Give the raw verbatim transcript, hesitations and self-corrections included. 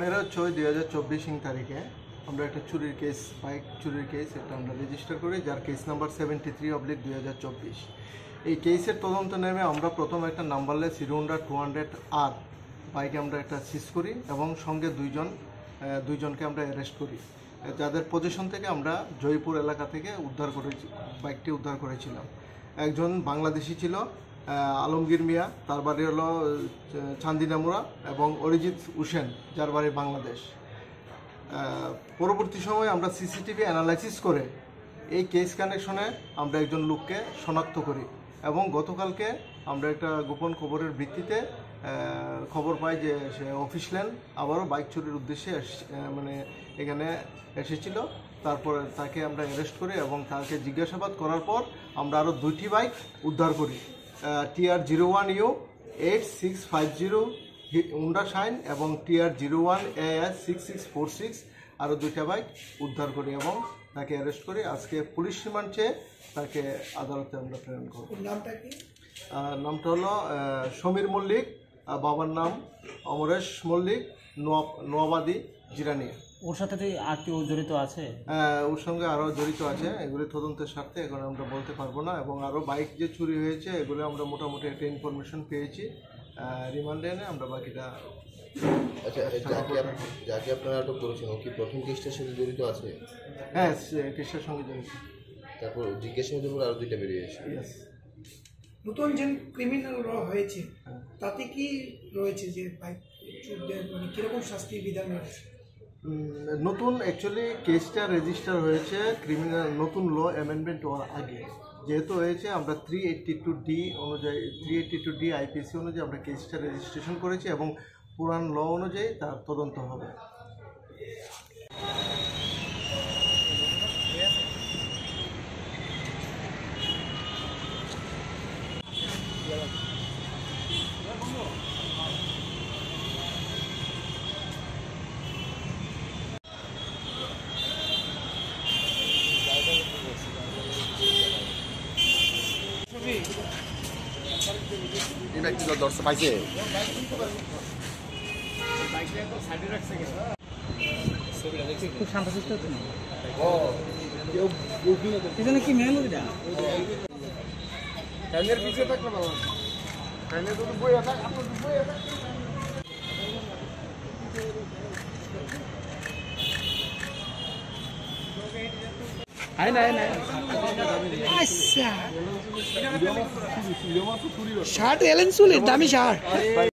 পনেরো ছয় দুই হাজার চব্বিশ ইং তারিখে আমরা একটা চুরির কেস বাইক চুরির কেস এটা আমরা রেজিস্টার করি, যার case number seventy three oblique দুই হাজার চব্বিশ। এই কেসের তদন্ত নেমে আমরা প্রথম একটা numberless Hero Honda two hundred আর বাইকে আমরা একটা সিজ করি এবং সঙ্গে দুইজন দুইজনকে আমরা অ্যারেস্ট করি, যাদের পজিশন থেকে আমরা জয়পুর এলাকা থেকে উদ্ধার করেছি বাইকটি উদ্ধার করেছিলাম। একজন বাংলাদেশি ছিল আলমগীর মিয়া, তার বাড়ি হলো চান্দিনামুড়া, এবং অরিজিৎ হোসেন, যার বাড়ি বাংলাদেশ। পরবর্তী সময়ে আমরা সিসিটিভি অ্যানালাইসিস করে এই কেস কানেকশনে আমরা একজন লোককে শনাক্ত করি এবং গতকালকে আমরা একটা গোপন খবরের ভিত্তিতে খবর পাই যে সে অফিস ল্যান্ড আবারও বাইক চুরির উদ্দেশ্যে মানে এখানে এসেছিল। তারপরে তাকে আমরা অ্যারেস্ট করি এবং তাকে জিজ্ঞাসাবাদ করার পর আমরা আরও দুইটি বাইক উদ্ধার করি, TR zero one U eight six five zero Honda Shine এবং TR zero one A S six six four six আরও দুইটা বাইক উদ্ধার করি এবং তাকে অ্যারেস্ট করি। আজকে পুলিশ রিমান্ড চেয়ে তাকে আদালতে আমরা প্রেরণ করব। নামটা কি? নামটা হলো সমীর মল্লিক, বাবার নাম অমরেশ মল্লিক, নোয়াবাদী জিরানিয়া। ওর সাথে আর কেউ জড়িত আছে? ওর সঙ্গে আরও জড়িত আছে, এগুলি তদন্তের স্বার্থে এখন আমরা বলতে পারবো না। এবং আরও বাইক যে চুরি হয়েছে এগুলো আমরা মোটামুটি একটা ইনফরমেশন পেয়েছি, রিমান্ডে এনে আমরা বাকিটা। আচ্ছা, যাকে যাকে আপনারা আটক করেছেন ও কি প্রথম কেসটার সাথে জড়িত আছে? হ্যাঁ, কেসটার সঙ্গে জড়িত। তারপর জিজ্ঞাসাবাদের পর আরও দুইটা বেরিয়ে এসে নতুন যে ক্রিমিনাল র হয়েছে তাতে কি রয়েছে যে বাইক চুরদের মানে কিরকম শাস্তির বিধান রয়েছে? নতুন অ্যাকচুয়ালি কেসটা রেজিস্টার হয়েছে ক্রিমিনাল নতুন ল অ্যামেন্ডমেন্ট হওয়ার আগে, যেহেতু হয়েছে আমরা থ্রি এইট্টি টু ডি অনুযায়ী three eighty two D IPC অনুযায়ী আমরা কেসটা রেজিস্ট্রেশন করেছি এবং পুরান ল অনুযায়ী তার তদন্ত হবে। এই ব্যক্তি তো দর্শক পাইছে খুব শান্তশিষ্ট হচ্ছে না এখানে কি মেন ওইটা ফ্যানের পিছিয়ে থাকলে ভালো, ফ্যানের যদি বই থাক আপনার বই থাক। আয় না আয় না আচ্ছা শার্ট এলেন চুলের দামি শার্ট।